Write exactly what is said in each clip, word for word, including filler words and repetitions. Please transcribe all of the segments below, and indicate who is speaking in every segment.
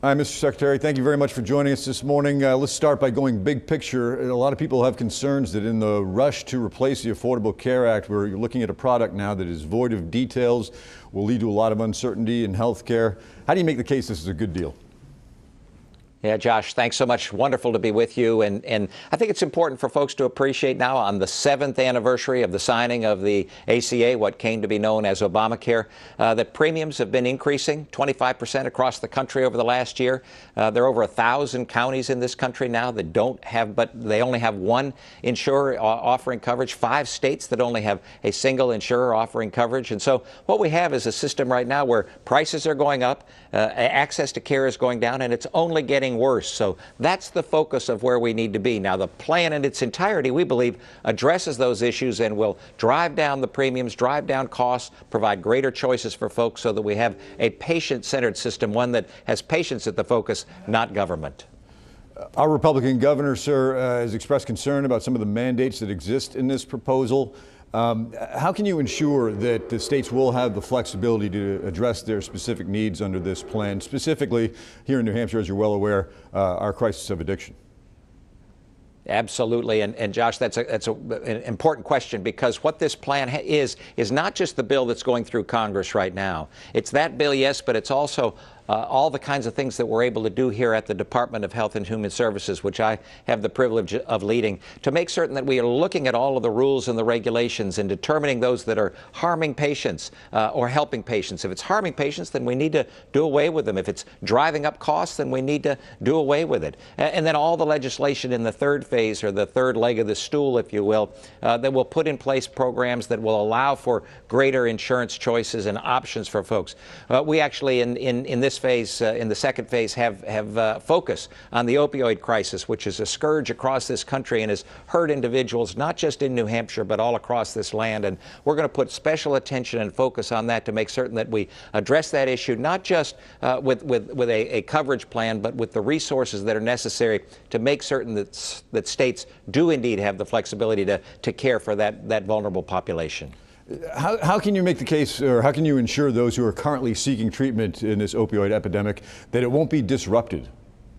Speaker 1: Hi, Mister Secretary. Thank you very much for joining us this morning. Uh, let's start by going big picture. A lot of people have concerns that in the rush to replace the Affordable Care Act, we're looking at a product now that is void of details, will lead to a lot of uncertainty in health care. How do you make the case this is a good deal?
Speaker 2: Yeah, Josh, thanks so much. Wonderful to be with you. And, and I think it's important for folks to appreciate now on the seventh anniversary of the signing of the A C A, what came to be known as Obamacare, uh, that premiums have been increasing twenty-five percent across the country over the last year. Uh, there are over a thousand counties in this country now that don't have, but they only have one insurer offering coverage, five states that only have a single insurer offering coverage. And so what we have is a system right now where prices are going up, uh, access to care is going down, and it's only getting worse. So that's the focus of where we need to be. Now, the plan in its entirety, we believe, addresses those issues and will drive down the premiums, drive down costs, provide greater choices for folks so that we have a patient-centered system, one that has patients at the focus, not government.
Speaker 1: Our Republican governor, sir, uh, has expressed concern about some of the mandates that exist in this proposal. Um, how can you ensure that the states will have the flexibility to address their specific needs under this plan, specifically here in New Hampshire, as you're well aware, uh, our crisis of addiction?
Speaker 2: Absolutely. And, and Josh, that's, a, that's a, an important question, because what this plan is, is not just the bill that's going through Congress right now. It's that bill, yes, but it's also Uh, all the kinds of things that we're able to do here at the Department of Health and Human Services, which I have the privilege of leading, to make certain that we are looking at all of the rules and the regulations and determining those that are harming patients uh, or helping patients. If it's harming patients, then we need to do away with them. If it's driving up costs, then we need to do away with it. And then all the legislation in the third phase, or the third leg of the stool, if you will, uh, that will put in place programs that will allow for greater insurance choices and options for folks. Uh, we actually, in, in, in this phase, uh, in the second phase, have, have uh, focus on the opioid crisis, which is a scourge across this country and has hurt individuals, not just in New Hampshire, but all across this land. And we're going to put special attention and focus on that to make certain that we address that issue, not just uh, with, with, with a, a coverage plan, but with the resources that are necessary to make certain that, that states do indeed have the flexibility to, to care for that, that vulnerable population.
Speaker 1: How, how can you make the case, or how can you ensure those who are currently seeking treatment in this opioid epidemic that it won't be disrupted?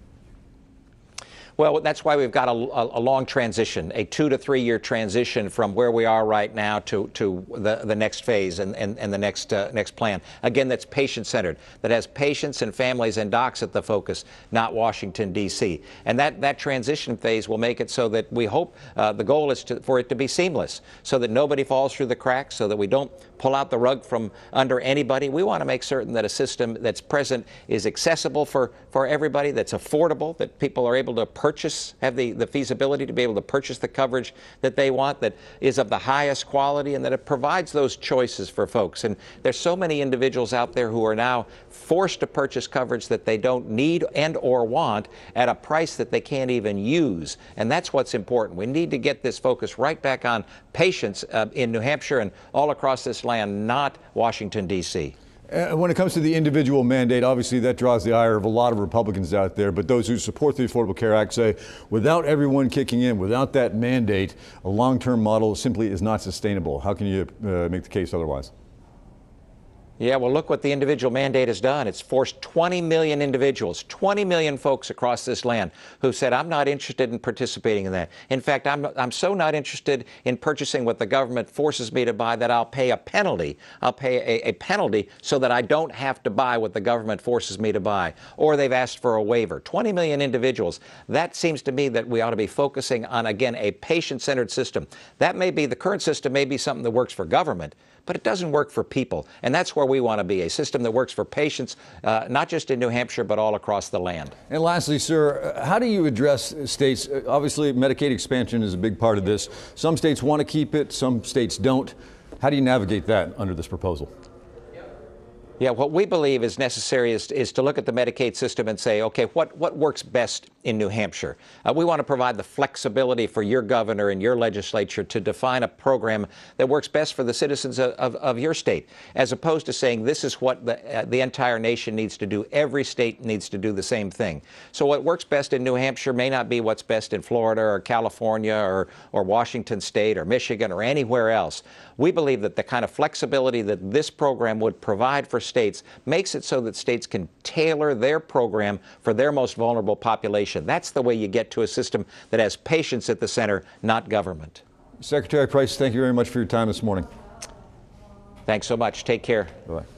Speaker 2: Well, that's why we've got a, a, a long transition, a two to three year transition from where we are right now to, to the, the next phase and, and, and the next, uh, next plan. Again, that's patient-centered, that has patients and families and docs at the focus, not Washington, D C. And that, that transition phase will make it so that we hope uh, the goal is to, for it to be seamless, so that nobody falls through the cracks, so that we don't pull out the rug from under anybody. We want to make certain that a system that's present is accessible for, for everybody, that's affordable, that people are able to purchase Purchase, have the, the feasibility to be able to purchase the coverage that they want, that is of the highest quality, and that it provides those choices for folks. And there's so many individuals out there who are now forced to purchase coverage that they don't need and or want at a price that they can't even use. And that's what's important. We need to get this focus right back on patients uh, in New Hampshire and all across this land, not Washington, D C.
Speaker 1: Uh, when it comes to the individual mandate, obviously that draws the ire of a lot of Republicans out there, but those who support the Affordable Care Act say without everyone kicking in, without that mandate, a long-term model simply is not sustainable. How can you uh, make the case otherwise?
Speaker 2: Yeah, well, look what the individual mandate has done. It's forced twenty million individuals, twenty million folks across this land who said, I'm not interested in participating in that. In fact, I'm, I'm so not interested in purchasing what the government forces me to buy that I'll pay a penalty. I'll pay a, a penalty so that I don't have to buy what the government forces me to buy. Or they've asked for a waiver. twenty million individuals. That seems to me that we ought to be focusing on, again, a patient-centered system. That may be, the current system may be something that works for government, but it doesn't work for people. And that's where we want to be, a system that works for patients, uh, not just in New Hampshire, but all across the land.
Speaker 1: And lastly, sir, how do you address states? Obviously, Medicaid expansion is a big part of this. Some states want to keep it, some states don't. How do you navigate that under this proposal?
Speaker 2: Yeah, what we believe is necessary is, is to look at the Medicaid system and say, okay, what, what works best in New Hampshire? Uh, we want to provide the flexibility for your governor and your legislature to define a program that works best for the citizens of, of, of your state, as opposed to saying this is what the, uh, the entire nation needs to do. Every state needs to do the same thing. So what works best in New Hampshire may not be what's best in Florida or California or, or Washington State or Michigan or anywhere else. We believe that the kind of flexibility that this program would provide for states makes it so that states can tailor their program for their most vulnerable population. That's the way you get to a system that has patients at the center, not government.
Speaker 1: Secretary Price, thank you very much for your time this morning.
Speaker 2: Thanks so much. Take care.
Speaker 1: Bye-bye.